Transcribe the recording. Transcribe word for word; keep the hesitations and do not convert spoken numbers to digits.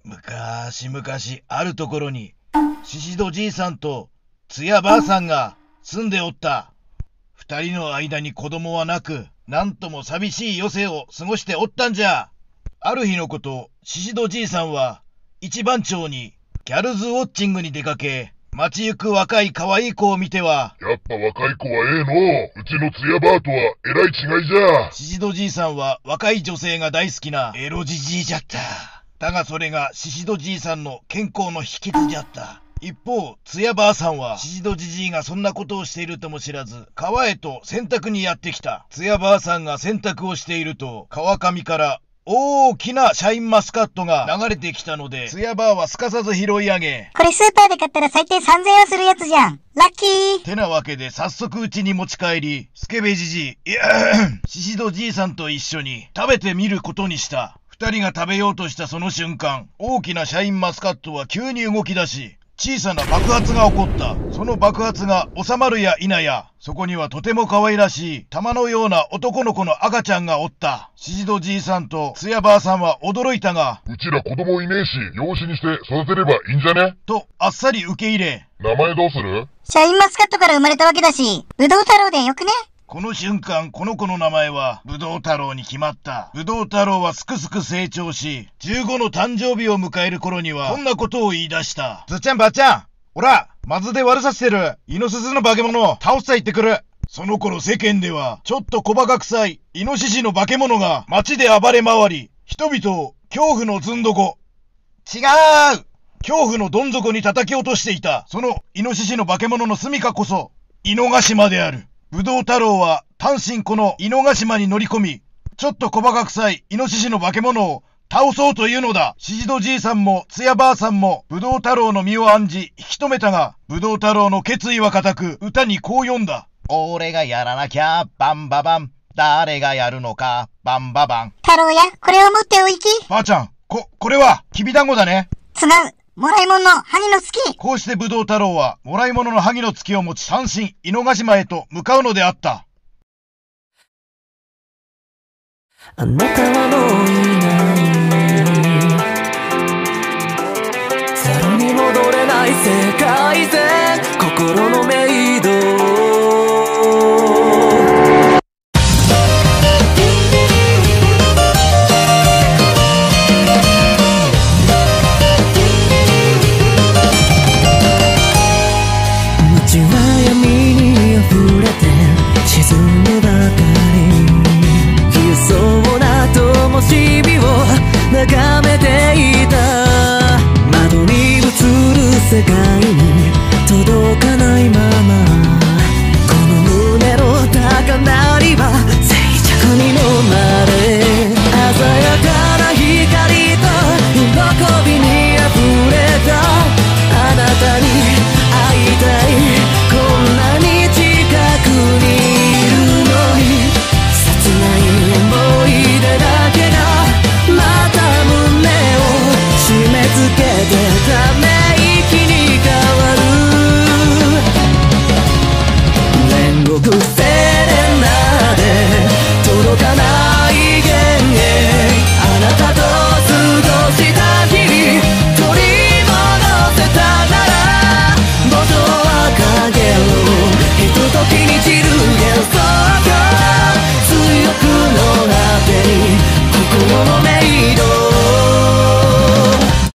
むかーしむかしあるところに、ししどじいさんとつやばあさんが住んでおった。二人の間に子供はなく、なんとも寂しい余生を過ごしておったんじゃ。ある日のこと、ししどじいさんは一番町にギャルズウォッチングに出かけ、街行く若い可愛い子を見ては、 やっぱ若い子はええのう。うちのつやばあとはえらい違いじゃ。 ししどじいさんは若い女性が大好きなエロじじいじゃった。だがそれがししどじいさんの健康の秘訣じゃった。一方、つやばあさんは、ししどじじいがそんなことをしているとも知らず、川へと洗濯にやってきた。つやばあさんが洗濯をしていると、川上から大きなシャインマスカットが流れてきたので、つやばあはすかさず拾い上げ、 これスーパーで買ったら最低さんぜんえんはするやつじゃん。ラッキー。 てなわけで早速家に持ち帰り、スケベじじい、いや、ししどじいさんと一緒に食べてみることにした。二人が食べようとしたその瞬間、大きなシャインマスカットは急に動き出し、小さな爆発が起こった。その爆発が収まるや否や、そこにはとても可愛らしい玉のような男の子の赤ちゃんがおった。ししどじいさんとつやばあさんは驚いたが、 うちら子供いねえし、養子にして育てればいいんじゃねとあっさり受け入れ、 名前どうする？ シャインマスカットから生まれたわけだし、ぶどう太郎でよくね？ この瞬間、この子の名前は、ぶどう太郎に決まった。ぶどう太郎はすくすく成長し、じゅうごの誕生日を迎える頃には、こんなことを言い出した。ずっちゃんばっちゃん、おら、まずで悪さしてる、イノシシの化け物を倒して行ってくる。その頃世間では、ちょっと小馬鹿臭い、イノシシの化け物が街で暴れ回り、人々を恐怖のずんどこ、違う恐怖のどん底に叩き落としていた。そのイノシシの化け物の住処こそ、井のヶ島である。ぶどう太郎は単身この井のヶ島に乗り込み、ちょっと小馬鹿臭いイノシシの化け物を倒そうというのだ。ししどじいさんもつやばあさんもぶどう太郎の身を案じ引き止めたが、ぶどう太郎の決意は固く、歌にこう読んだ。俺がやらなきゃバンババン、誰がやるのかバンババン。 太郎や、これを持ってお行き。 ばあちゃん、こ、これはきびだんごだね。 違う。もらいもんの萩の月。 こうしてぶどう太郎はもらい物の萩の月を持ち、単身井のヶ島へと向かうのであった。 あなたはもういない